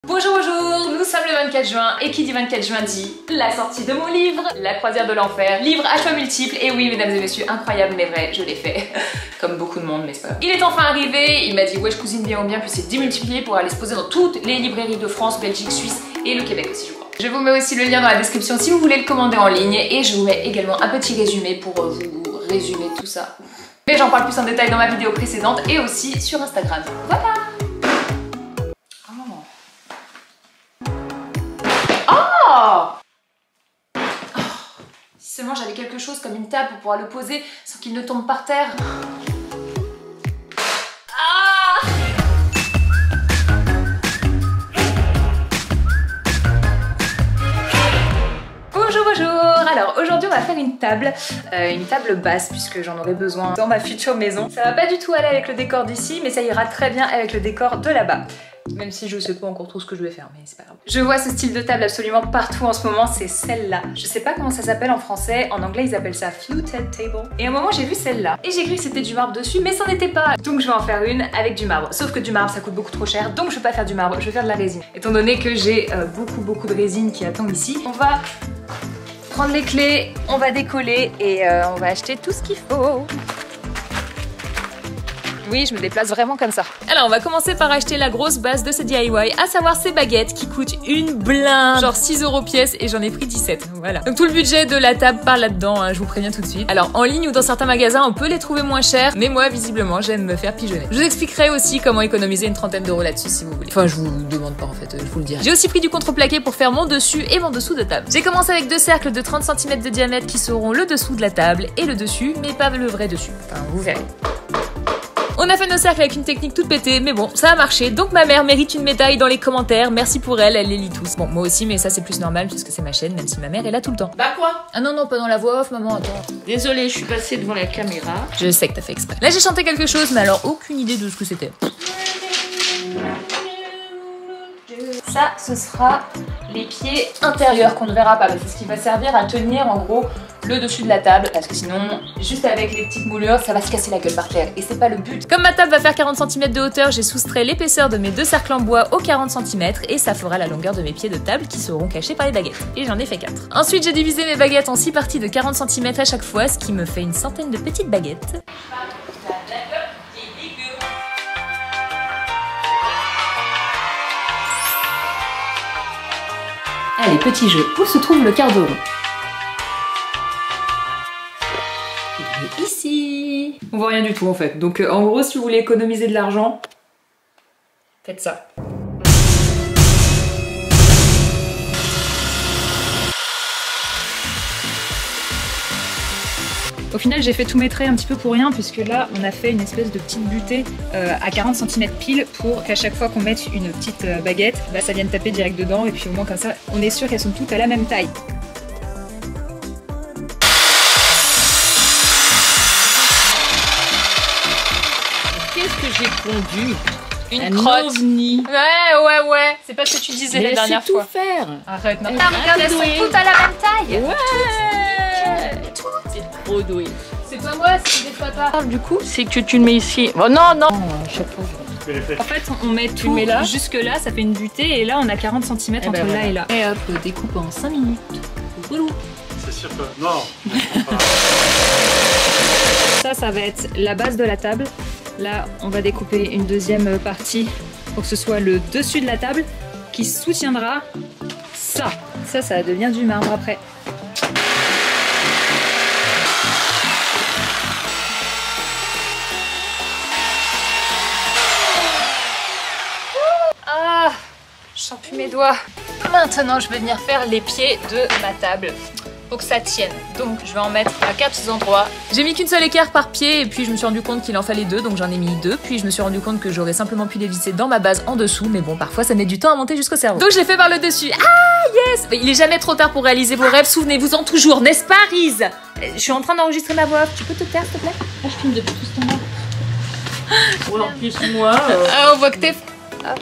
Bonjour, bonjour, nous sommes le 24 juin et qui dit 24 juin dit la sortie de mon livre, La croisière de l'enfer, livre à choix multiples. Et oui, mesdames et messieurs, incroyable mais vrai, je l'ai fait, comme beaucoup de monde, mais c'est pas grave. Il est enfin arrivé, il m'a dit wesh cousine bien ou bien, puis c'est démultiplié pour aller se poser dans toutes les librairies de France, Belgique, Suisse et le Québec aussi je crois. Je vous mets aussi le lien dans la description si vous voulez le commander en ligne et je vous mets également un petit résumé pour vous résumer tout ça. Mais j'en parle plus en détail dans ma vidéo précédente et aussi sur Instagram. Voilà. Si seulement j'avais quelque chose comme une table pour pouvoir le poser sans qu'il ne tombe par terre. Ah! Bonjour, bonjour! Alors aujourd'hui on va faire une table basse puisque j'en aurai besoin dans ma future maison. Ça va pas du tout aller avec le décor d'ici mais ça ira très bien avec le décor de là-bas. Même si je sais pas encore trop ce que je vais faire, mais c'est pas grave. Je vois ce style de table absolument partout en ce moment, c'est celle-là. Je sais pas comment ça s'appelle en français, en anglais ils appellent ça fluted table. Et à un moment j'ai vu celle-là, et j'ai cru que c'était du marbre dessus, mais c'en était pas. Donc je vais en faire une avec du marbre. Sauf que du marbre ça coûte beaucoup trop cher, donc je vais pas faire du marbre, je vais faire de la résine. Étant donné que j'ai beaucoup de résine qui attend ici, on va prendre les clés, on va décoller et on va acheter tout ce qu'il faut. Oui, je me déplace vraiment comme ça. Alors, on va commencer par acheter la grosse base de ce DIY, à savoir ces baguettes qui coûtent une blinde, genre 6 € pièce et j'en ai pris 17. Voilà. Donc tout le budget de la table part là-dedans, hein, je vous préviens tout de suite. Alors, en ligne ou dans certains magasins, on peut les trouver moins chers, mais moi, visiblement, j'aime me faire pigeonner. Je vous expliquerai aussi comment économiser une trentaine d'euros là-dessus si vous voulez. Enfin, je vous demande pas en fait, je vous le dirai. J'ai aussi pris du contreplaqué pour faire mon dessus et mon dessous de table. J'ai commencé avec deux cercles de 30 cm de diamètre qui seront le dessous de la table et le dessus, mais pas le vrai dessus. Enfin, vous verrez. On a fait nos cercles avec une technique toute pétée, mais bon, ça a marché. Donc ma mère mérite une médaille dans les commentaires. Merci pour elle, elle les lit tous. Bon, moi aussi, mais ça c'est plus normal puisque c'est ma chaîne, même si ma mère est là tout le temps. Bah quoi? Ah non, non, pas dans la voix off, maman, attends. Désolée, je suis passée devant la caméra. Je sais que t'as fait exprès. Là j'ai chanté quelque chose, mais alors aucune idée de ce que c'était. Ça, ce sera les pieds intérieurs qu'on ne verra pas. C'est ce qui va servir à tenir en gros le dessus de la table. Parce que sinon, juste avec les petites moulures, ça va se casser la gueule par terre. Et c'est pas le but. Comme ma table va faire 40 cm de hauteur, j'ai soustrait l'épaisseur de mes deux cercles en bois aux 40 cm. Et ça fera la longueur de mes pieds de table qui seront cachés par les baguettes. Et j'en ai fait 4. Ensuite, j'ai divisé mes baguettes en 6 parties de 40 cm à chaque fois, ce qui me fait une centaine de petites baguettes. Allez, petit jeu, où se trouve le quart de rond? Il est ici. On voit rien du tout en fait. Donc en gros, si vous voulez économiser de l'argent, faites ça. Au final, j'ai fait tout maîtrer un petit peu pour rien puisque là, on a fait une espèce de petite butée à 40 cm pile pour qu'à chaque fois qu'on mette une petite baguette, bah, ça vienne taper direct dedans et puis au moins comme ça, on est sûr qu'elles sont toutes à la même taille. Qu'est-ce que j'ai pondu? Une crotte. OVNI. Ouais. C'est pas ce que tu disais la dernière fois. Tout faire. Arrête, non. Elle Regarde, elles sont toutes à la même taille. Ouais. C'est trop doué. C'est pas moi, c'est des papa. Du coup, c'est que tu le mets ici. Oh non, non. Chaque fois, En fait, on met tout là. Jusque là, ça fait une butée et là, on a 40 cm entre ben là et là. Et hop, découpe en 5 minutes. C'est sûr que... Non. Ça va être la base de la table. Là, on va découper une deuxième partie pour que ce soit le dessus de la table qui soutiendra ça. Ça devient du marbre après. Ah, je sens plus mes doigts. Maintenant, je vais venir faire les pieds de ma table. Faut que ça tienne. Donc je vais en mettre à 4 endroits. J'ai mis qu'une seule équerre par pied et puis je me suis rendu compte qu'il en fallait 2, donc j'en ai mis 2. Puis je me suis rendu compte que j'aurais simplement pu les visser dans ma base en dessous, mais bon, parfois ça met du temps à monter jusqu'au cerveau. Donc je l'ai fait par le dessus. Ah yes! Il est jamais trop tard pour réaliser vos rêves, souvenez-vous-en toujours, n'est-ce pas Riz? Je suis en train d'enregistrer ma voix off. Tu peux te taire s'il te plaît? Je filme depuis tout ce temps-là. Ouais, en plus moi... Ah, on voit que t'es... Ah.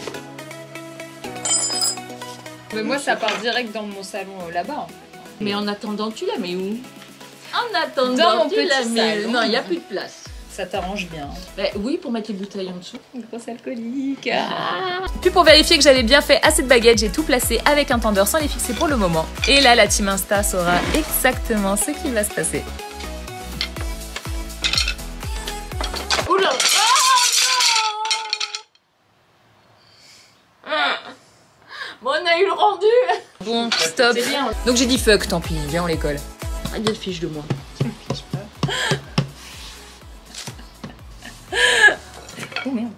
Mais moi ça part direct dans mon salon là-bas en fait. Mais en attendant, tu la mets où? En attendant, Dans mon tu petit la mets... salon. Non, il n'y a plus de place. Ça t'arrange bien. Bah oui, pour mettre les bouteilles en dessous. Une grosse alcoolique. Puis pour vérifier que j'avais bien fait à cette baguette, j'ai tout placé avec un tendeur sans les fixer pour le moment. Et là, la team Insta saura exactement ce qui va se passer. Oula! Bon, on a eu le rendu. Bon, stop. C'est bien. Donc j'ai dit fuck, tant pis, viens on l'école. Il y a une fiche de moi. Oh merde.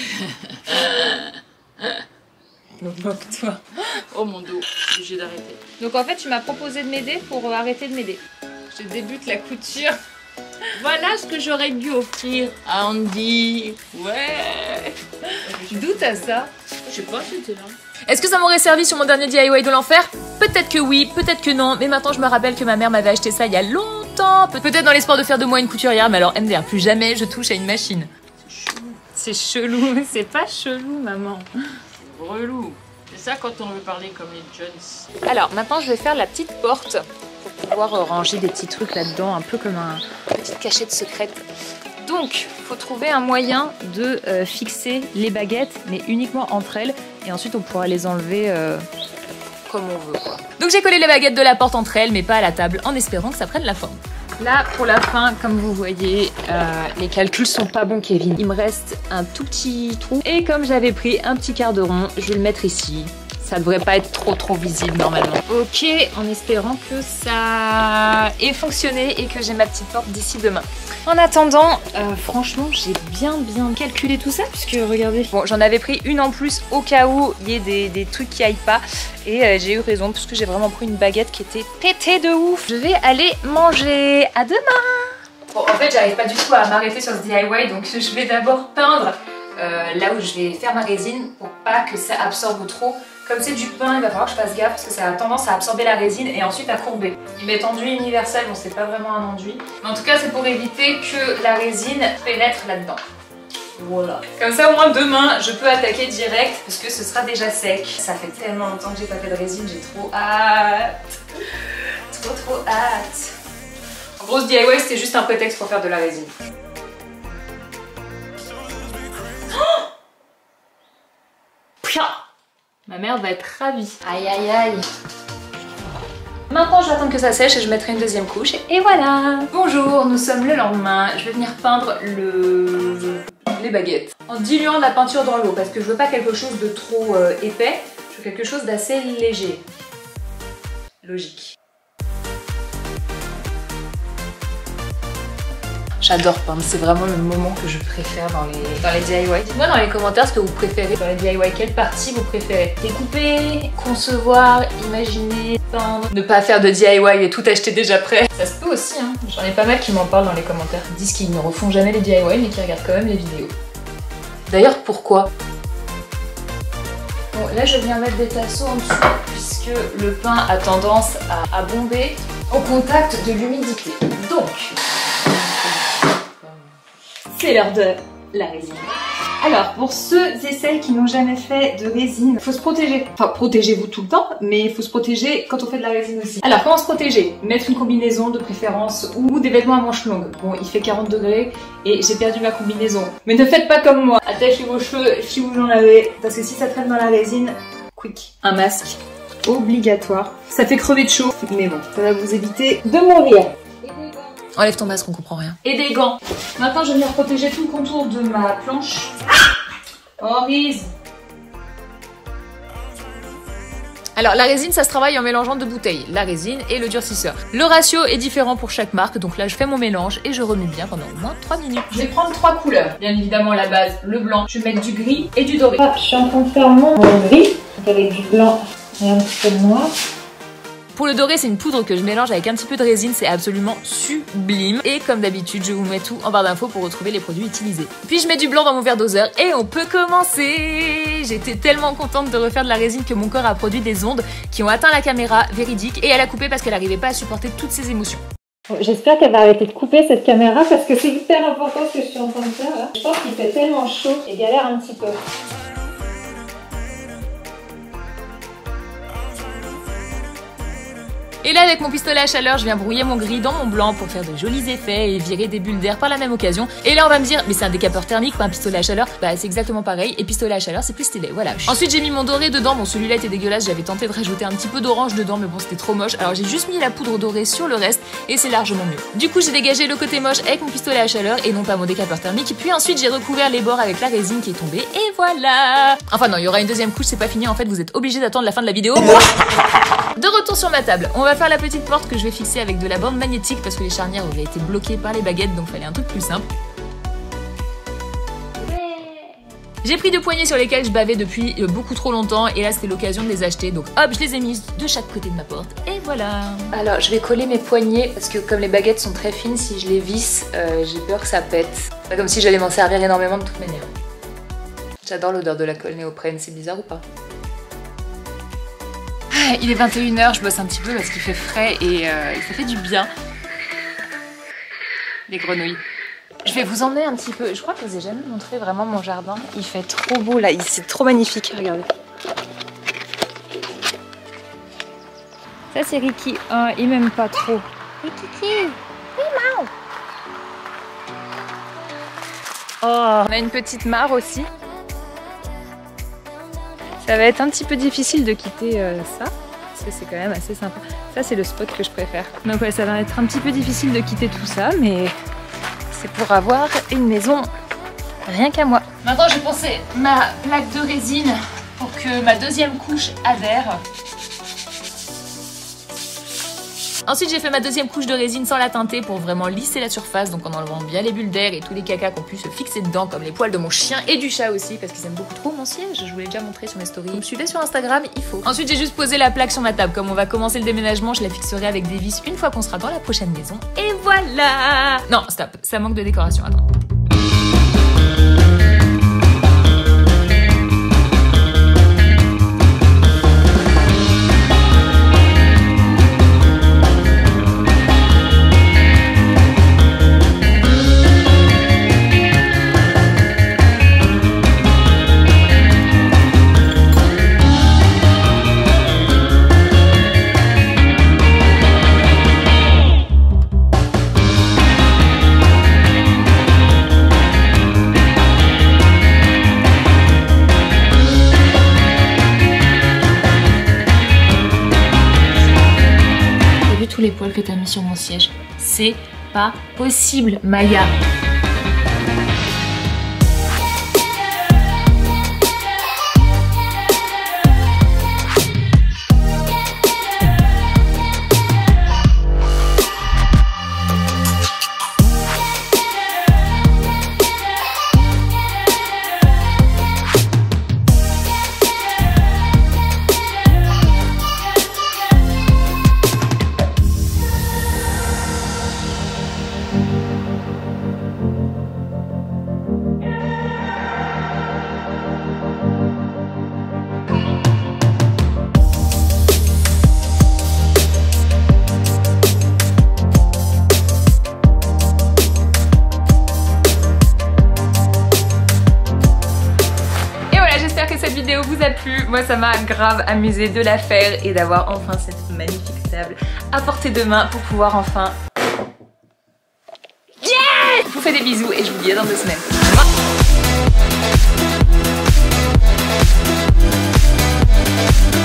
Moque-toi. Oh mon dos, je suis obligée d'arrêter. Donc en fait, tu m'as proposé de m'aider pour arrêter de m'aider. Je débute la couture. Voilà ce que j'aurais dû offrir à Andy. Ouais. D'où t'as ça? Je sais pas, c'était là. Est-ce que ça m'aurait servi sur mon dernier DIY de l'enfer? Peut-être que oui, peut-être que non, mais maintenant je me rappelle que ma mère m'avait acheté ça il y a longtemps. Peut-être dans l'espoir de faire de moi une couturière, mais alors MDR, plus jamais je touche à une machine. C'est chelou, c'est pas chelou maman. Relou. C'est ça quand on veut parler comme les Jones. Alors maintenant je vais faire la petite porte pour pouvoir ranger des petits trucs là-dedans, un peu comme une petite cachette secrète. Donc, faut trouver un moyen de fixer les baguettes, mais uniquement entre elles, et ensuite on pourra les enlever comme on veut, quoi. Donc j'ai collé les baguettes de la porte entre elles, mais pas à la table, en espérant que ça prenne la forme. Là, pour la fin, comme vous voyez, les calculs sont pas bons, Kevin. Il me reste un tout petit trou, et comme j'avais pris un petit quart de rond, je vais le mettre ici. Ça devrait pas être trop visible normalement. Ok, en espérant que ça ait fonctionné et que j'ai ma petite porte d'ici demain. En attendant, franchement, j'ai bien calculé tout ça, puisque regardez. Bon, j'en avais pris une en plus au cas où il y ait des trucs qui aillent pas. Et j'ai eu raison, parce que j'ai vraiment pris une baguette qui était pétée de ouf. Je vais aller manger. À demain. Bon, en fait, j'arrive pas du tout à m'arrêter sur ce DIY, donc je vais d'abord peindre là où je vais faire ma résine pour pas que ça absorbe trop. Comme c'est du pain, il va falloir que je fasse gaffe parce que ça a tendance à absorber la résine et ensuite à courber. Ils mettent enduit universel, bon c'est pas vraiment un enduit. Mais en tout cas c'est pour éviter que la résine pénètre là-dedans. Voilà. Comme ça au moins demain je peux attaquer direct parce que ce sera déjà sec. Ça fait tellement longtemps que j'ai pas fait de résine, j'ai trop hâte. Trop hâte. En gros ce DIY c'était juste un prétexte pour faire de la résine. Oh, ma mère va être ravie. Aïe aïe aïe. Maintenant je vais attendre que ça sèche et je mettrai une deuxième couche. Et voilà. Bonjour, nous sommes le lendemain. Je vais venir peindre les baguettes. En diluant de la peinture dans l'eau parce que je veux pas quelque chose de trop épais. Je veux quelque chose d'assez léger. Logique. J'adore peindre, c'est vraiment le moment que je préfère dans les DIY. Dites-moi dans les commentaires ce que vous préférez dans les DIY, quelle partie vous préférez. Découper, concevoir, imaginer, peindre, ne pas faire de DIY et tout acheter déjà prêt. Ça se peut aussi, hein. J'en ai pas mal qui m'en parlent dans les commentaires. Ils disent qu'ils ne refont jamais les DIY mais qu'ils regardent quand même les vidéos. D'ailleurs, pourquoi? Bon, là je viens mettre des tasseaux en dessous puisque le pain a tendance à bomber au contact de l'humidité. Donc, c'est l'heure de la résine. Alors, pour ceux et celles qui n'ont jamais fait de résine, faut se protéger. Enfin, protégez-vous tout le temps, mais il faut se protéger quand on fait de la résine aussi. Alors, comment se protéger? Mettre une combinaison de préférence ou des vêtements à manches longues. Bon, il fait 40 degrés et j'ai perdu ma combinaison. Mais ne faites pas comme moi. Attachez vos cheveux si vous en avez, parce que si ça traîne dans la résine, quick. Un masque, obligatoire. Ça fait crever de chaud, mais bon, ça va vous éviter de mourir. Enlève ton masque, on comprend rien. Et des gants. Maintenant, je vais venir protéger tout le contour de ma planche. Oh, Riz. Alors, la résine, ça se travaille en mélangeant deux bouteilles, la résine et le durcisseur. Le ratio est différent pour chaque marque, donc là, je fais mon mélange et je remue bien pendant au moins 3 minutes. Je vais prendre 3 couleurs. Bien évidemment, la base, le blanc. Je vais mettre du gris et du doré. Ah, je suis en train de faire mon gris, avec du blanc et un petit peu de noir. Pour le doré, c'est une poudre que je mélange avec un petit peu de résine, c'est absolument sublime. Et comme d'habitude, je vous mets tout en barre d'infos pour retrouver les produits utilisés. Puis je mets du blanc dans mon verre doseur et on peut commencer. J'étais tellement contente de refaire de la résine que mon corps a produit des ondes qui ont atteint la caméra, véridique, et elle a coupé parce qu'elle n'arrivait pas à supporter toutes ces émotions. Bon, j'espère qu'elle va arrêter de couper cette caméra parce que c'est hyper important ce que je suis en train de faire là. Je pense qu'il fait tellement chaud et galère un petit peu. Et là, avec mon pistolet à chaleur, je viens brouiller mon gris dans mon blanc pour faire de jolis effets et virer des bulles d'air par la même occasion. Et là, on va me dire, mais c'est un décapeur thermique, pas un pistolet à chaleur. Bah, c'est exactement pareil. Et pistolet à chaleur, c'est plus stylé. Voilà. Ensuite, j'ai mis mon doré dedans. Bon, celui-là était dégueulasse. J'avais tenté de rajouter un petit peu d'orange dedans, mais bon, c'était trop moche. Alors, j'ai juste mis la poudre dorée sur le reste et c'est largement mieux. Du coup, j'ai dégagé le côté moche avec mon pistolet à chaleur et non pas mon décapeur thermique. Puis ensuite, j'ai recouvert les bords avec la résine qui est tombée et voilà. Enfin non, il y aura une deuxième couche, c'est pas fini. En fait, vous êtes obligés d'attendre la fin de la vidéo. De retour sur ma table, on va faire la petite porte que je vais fixer avec de la bande magnétique parce que les charnières auraient été bloquées par les baguettes, donc fallait un truc plus simple. J'ai pris deux poignées sur lesquelles je bavais depuis beaucoup trop longtemps et là c'était l'occasion de les acheter, donc hop, je les ai mises de chaque côté de ma porte et voilà. Alors je vais coller mes poignées parce que comme les baguettes sont très fines, si je les visse, j'ai peur que ça pète. C'est pas comme si j'allais m'en servir énormément de toute manière. J'adore l'odeur de la colle néoprène, c'est bizarre ou pas? Il est 21 h, je bosse un petit peu parce qu'il fait frais et ça fait du bien. Les grenouilles. Je vais vous emmener un petit peu. Je crois que je vous ai jamais montré vraiment mon jardin. Il fait trop beau là, c'est trop magnifique, regardez. Ça c'est Ricky, il m'aime pas trop. Ricky, oui Mao. Oh, on a une petite mare aussi. Ça va être un petit peu difficile de quitter ça, parce que c'est quand même assez sympa. Ça c'est le spot que je préfère. Donc ouais, ça va être un petit peu difficile de quitter tout ça, mais c'est pour avoir une maison rien qu'à moi. Maintenant j'ai pensé ma plaque de résine pour que ma deuxième couche adhère. Ensuite j'ai fait ma deuxième couche de résine sans la teinter pour vraiment lisser la surface, donc en enlevant bien les bulles d'air et tous les cacas qu'on pu se fixer dedans, comme les poils de mon chien et du chat aussi, parce qu'ils aiment beaucoup trop mon siège, je vous l'ai déjà montré sur mes stories. Vous me suivez sur Instagram, il faut. Ensuite j'ai juste posé la plaque sur ma table, comme on va commencer le déménagement, je la fixerai avec des vis une fois qu'on sera dans la prochaine maison. Et voilà. Non, stop, ça manque de décoration, attends. Tous les poils que t'as mis sur mon siège, c'est pas possible, Maya. Vous a plu, moi ça m'a grave amusé de la faire et d'avoir enfin cette magnifique table à portée de main pour pouvoir enfin... Yeah! Je vous fais des bisous et je vous dis à dans 2 semaines.